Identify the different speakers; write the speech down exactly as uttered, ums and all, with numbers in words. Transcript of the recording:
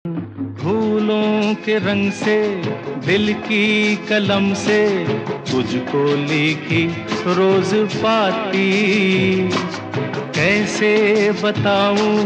Speaker 1: फूलों के रंग से दिल की कलम से तुझको लिखी रोज पाती, कैसे बताऊं